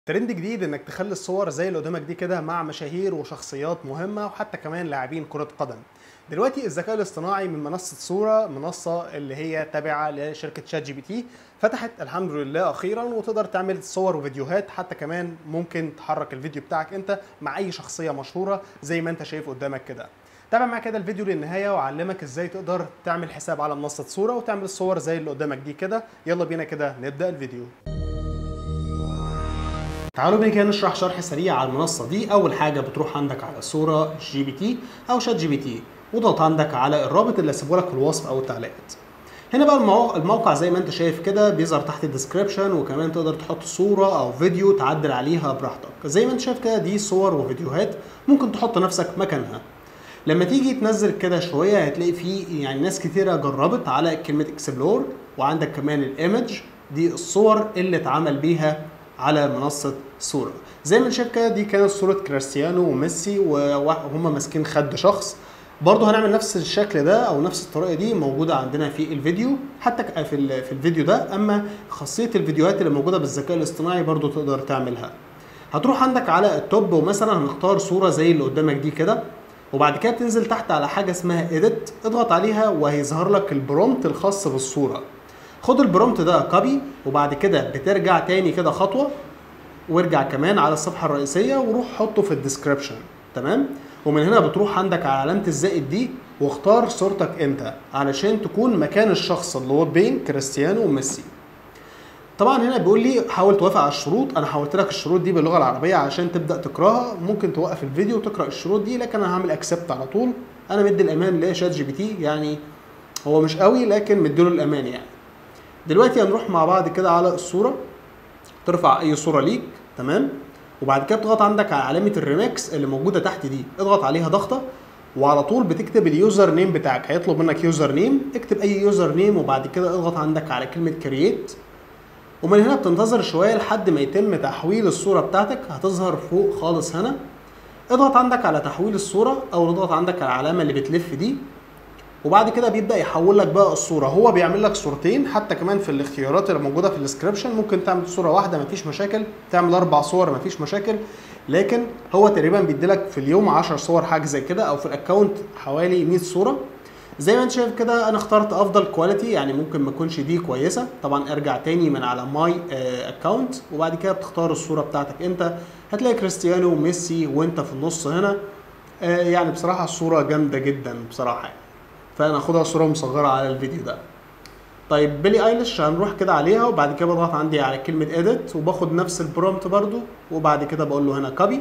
ترند جديد انك تخلي الصور زي اللي قدامك دي كده مع مشاهير وشخصيات مهمة وحتى كمان لاعبين كرة قدم. دلوقتي الذكاء الاصطناعي من منصة صورة، منصة اللي هي تابعة لشركة شات جي بي تي، فتحت الحمد لله اخيرا وتقدر تعمل صور وفيديوهات، حتى كمان ممكن تحرك الفيديو بتاعك انت مع اي شخصية مشهورة زي ما انت شايف قدامك كده. تابع معايا كده الفيديو للنهاية واعلمك ازاي تقدر تعمل حساب على منصة صورة وتعمل الصور زي اللي قدامك دي كده. يلا بينا كده نبدأ الفيديو. تعالوا بينا كده نشرح شرح سريع على المنصة دي. أول حاجة بتروح عندك على صورة جي بي تي أو شات جي بي تي وتضغط عندك على الرابط اللي هسيبه لك في الوصف أو التعليقات. هنا بقى الموقع زي ما أنت شايف كده بيظهر تحت الديسكريبشن، وكمان تقدر تحط صورة أو فيديو تعدل عليها براحتك. زي ما أنت شايف كده دي صور وفيديوهات ممكن تحط نفسك مكانها. لما تيجي تنزل كده شوية هتلاقي فيه يعني ناس كتيرة جربت على كلمة اكسبلور، وعندك كمان الايمج دي الصور اللي اتعمل بيها على منصة صورة. زي ما شايف كده دي كانت صورة كريستيانو وميسي وهم ماسكين خد شخص. برضه هنعمل نفس الشكل ده او نفس الطريقة دي موجودة عندنا في الفيديو، حتى في الفيديو ده. اما خاصية الفيديوهات اللي موجودة بالذكاء الاصطناعي برضه تقدر تعملها. هتروح عندك على التوب ومثلا هنختار صورة زي اللي قدامك دي كده، وبعد كده تنزل تحت على حاجة اسمها edit، اضغط عليها وهيظهر لك البرومت الخاص بالصورة. خد البرومت ده كوبي، وبعد كده بترجع تاني كده خطوة وارجع كمان على الصفحة الرئيسية وروح حطه في الديسكريبشن. تمام؟ ومن هنا بتروح عندك على علامة الزائد دي واختار صورتك انت علشان تكون مكان الشخص اللي هو بين كريستيانو وميسي. طبعا هنا بيقول لي حاول توافق على الشروط. انا حاولت لك الشروط دي باللغه العربيه عشان تبدا تقراها. ممكن توقف الفيديو وتقرا الشروط دي، لكن انا هعمل اكسبت على طول. انا مدي الامان لشات جي بي تي، يعني هو مش قوي لكن مديله الامان يعني. دلوقتي هنروح مع بعض كده على الصوره، ترفع اي صوره ليك. تمام؟ وبعد كده بتضغط عندك على علامه الريمكس اللي موجوده تحت دي، اضغط عليها ضغطه وعلى طول بتكتب اليوزر نيم بتاعك. هيطلب منك يوزر نيم، اكتب اي يوزر نيم وبعد كده اضغط عندك على كلمه كرييت. ومن هنا بتنتظر شويه لحد ما يتم تحويل الصوره بتاعتك. هتظهر فوق خالص هنا، اضغط عندك على تحويل الصوره او اضغط عندك على العلامه اللي بتلف دي، وبعد كده بيبدا يحول لك بقى الصوره. هو بيعمل لك صورتين، حتى كمان في الاختيارات اللي موجوده في الديسكربشن ممكن تعمل صوره واحده مفيش مشاكل، تعمل 4 صور مفيش مشاكل، لكن هو تقريبا بيديلك في اليوم 10 صور حاجه زي كده، او في الاكونت حوالي 100 صوره. زي ما انت شايف كده انا اخترت افضل كواليتي، يعني ممكن ما تكونش دي كويسه. طبعا ارجع تاني من على ماي اكونت وبعد كده بتختار الصوره بتاعتك انت. هتلاقي كريستيانو وميسي وانت في النص هنا. يعني بصراحه الصوره جامده جدا بصراحه يعني. فانا هاخدها صوره مصغره على الفيديو ده. طيب بيلي ايليش هنروح كده عليها، وبعد كده بضغط عندي على كلمه اديت وباخد نفس البرومت برضو، وبعد كده بقول له هنا كوبي،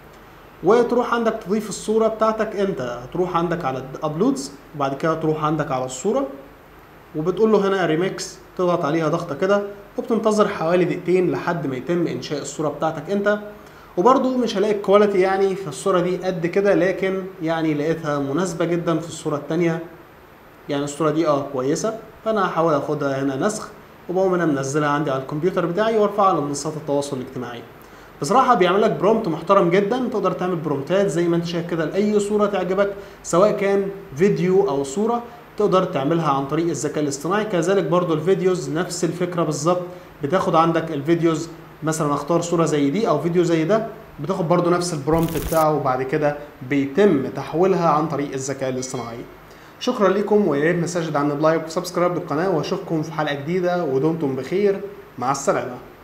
وتروح عندك تضيف الصورة بتاعتك انت. هتروح عندك على الابلودز وبعد كده تروح عندك على الصورة وبتقول له هنا ريميكس، تضغط عليها ضغطة كده وبتنتظر حوالي دقيقتين لحد ما يتم انشاء الصورة بتاعتك انت. وبرضو مش هلاقي الكواليتي يعني في الصورة دي قد كده، لكن يعني لقيتها مناسبة جدا في الصورة التانية. يعني الصورة دي كويسة، فانا هحاول اخدها هنا نسخ وبقوم انا منزلها عندي على الكمبيوتر بتاعي وارفعها على منصات التواصل الاجتماعي. بصراحه بيعمل لك برومت محترم جدا. تقدر تعمل برومتات زي ما انت شايف كده لاي صوره تعجبك، سواء كان فيديو او صوره تقدر تعملها عن طريق الذكاء الاصطناعي. كذلك برضو الفيديوز نفس الفكره بالظبط. بتاخد عندك الفيديوز، مثلا اختار صوره زي دي او فيديو زي ده، بتاخد برضو نفس البرومت بتاعه وبعد كده بيتم تحويلها عن طريق الذكاء الاصطناعي. شكرا لكم، ويا ريت ما تنساش تعملوا لايك وسبسكرايب للقناه، واشوفكم في حلقه جديده ودمتم بخير. مع السلامه.